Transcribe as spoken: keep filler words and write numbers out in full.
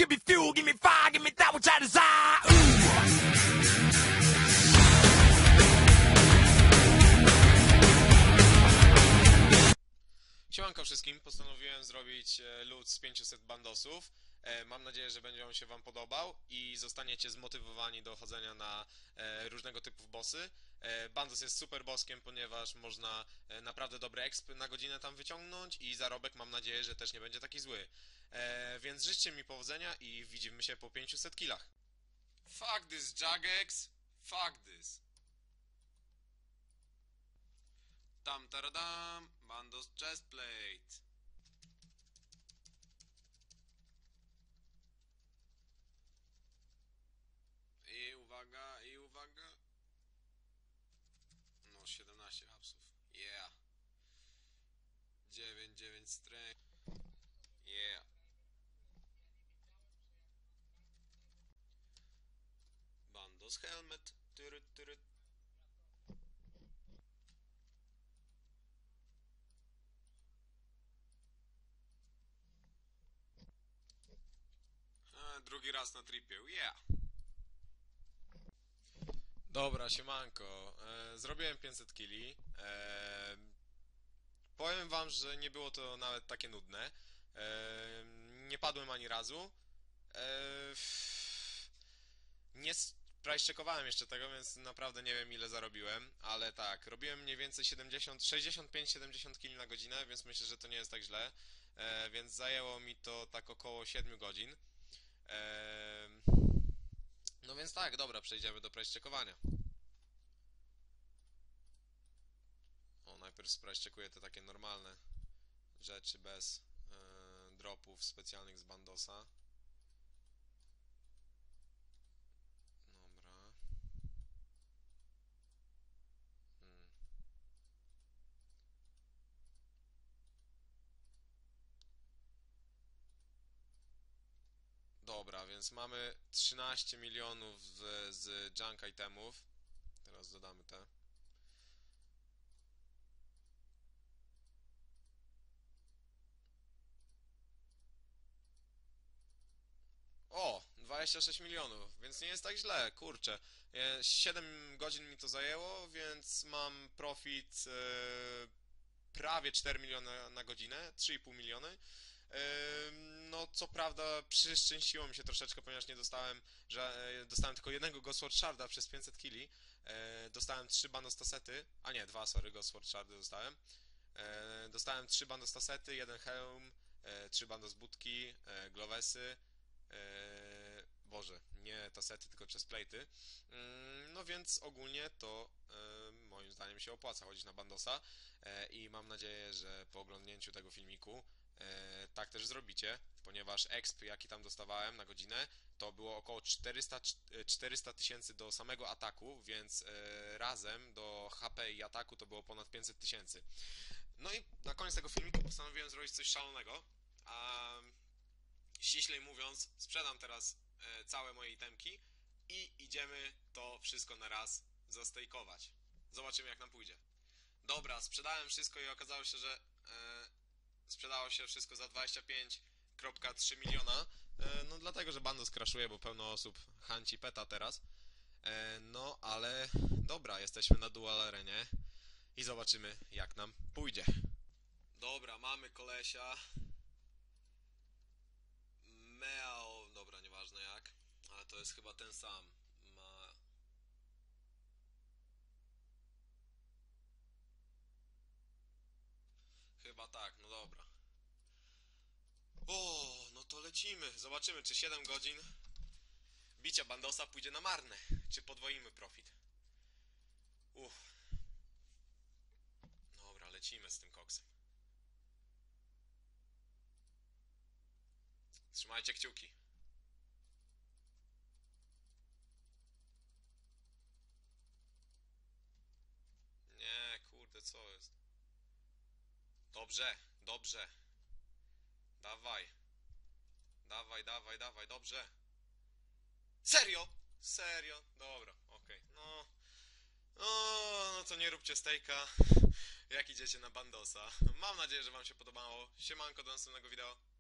Give me fuel, give me fire, give me that which I desire. Ooh. Siemanko wszystkim, postanowiłem zrobić e, loot z pięciuset bandosów. E, mam nadzieję, że będzie on się wam podobał i zostaniecie zmotywowani do chodzenia na e, różnego typu bossy. E, bandos jest super boskiem, ponieważ można e, naprawdę dobry exp na godzinę tam wyciągnąć i zarobek mam nadzieję, że też nie będzie taki zły. E, więc życzcie mi powodzenia i widzimy się po pięciuset killach. Fuck this Jagex, fuck this. Tam taradam, bandos chestplate. I uwaga, i uwaga. No, siedemnaście hapsów. Yeah. dziewięć, dziewięć strength. Yeah. Bandos helmet. Tyry, tyry. A, drugi raz na tripie. Yeah. Dobra, siemanko. E, zrobiłem pięćset killi. E, powiem wam, że nie było to nawet takie nudne. E, nie padłem ani razu. E, nie sprajszczekowałem jeszcze tego, więc naprawdę nie wiem ile zarobiłem, ale tak, robiłem mniej więcej siedemdziesiąt, sześćdziesiąt pięć siedemdziesiąt killi na godzinę, więc myślę, że to nie jest tak źle. E, więc zajęło mi to tak około siedem godzin. E, no więc tak, dobra, przejdziemy do prajszczekowania. O, najpierw sprajszczekuję te takie normalne rzeczy bez e, dropów specjalnych z bandosa. Dobra. Hmm. Dobra, więc mamy trzynaście milionów z, z junk itemów. Teraz dodamy te. O, dwadzieścia sześć milionów, więc nie jest tak źle, kurczę. E, siedem godzin mi to zajęło, więc mam profit e, prawie cztery miliony na godzinę, trzy i pół miliony. E, no, co prawda przyszczęściło mi się troszeczkę, ponieważ nie dostałem, że e, dostałem tylko jednego Ghostword Sharda przez pięćset killi. E, dostałem trzy bandostasety, a nie, dwa, sorry, Ghostword Shardy dostałem. E, dostałem trzy bandostasety, jeden hełm, e, trzy bandos budki, e, glowesy. Eee, Boże, nie tasety, tylko chestplate'y. Mm, no więc ogólnie to e, moim zdaniem się opłaca chodzić na bandosa e, i mam nadzieję, że po oglądnięciu tego filmiku e, tak też zrobicie, ponieważ exp jaki tam dostawałem na godzinę to było około czterysta tysięcy do samego ataku, więc e, razem do H P i ataku to było ponad pięćset tysięcy. No i na koniec tego filmiku postanowiłem zrobić coś szalonego, a ściślej mówiąc, sprzedam teraz e, całe moje itemki i idziemy to wszystko na raz zastejkować. Zobaczymy jak nam pójdzie. Dobra, sprzedałem wszystko i okazało się, że e, sprzedało się wszystko za dwadzieścia pięć przecinek trzy miliona. E, no dlatego, że bandos crashuje, bo pełno osób hanci peta teraz. E, no ale dobra, jesteśmy na dual arenie i zobaczymy jak nam pójdzie. Dobra, mamy kolesia. Meo, dobra, nieważne jak, ale to jest chyba ten sam. Ma... Chyba tak, no dobra. O, no to lecimy. Zobaczymy, czy siedem godzin bicia bandosa pójdzie na marne, czy podwoimy profit. Uff. Dobra, lecimy z tym koksem. Trzymajcie kciuki. Nie, kurde, co jest? Dobrze, dobrze. Dawaj. Dawaj, dawaj, dawaj, dobrze. Serio? Serio? Dobra, okej. Okay. No, no, no to nie róbcie stejka, jak idziecie na bandosa. Mam nadzieję, że wam się podobało. Siemanko, do następnego wideo.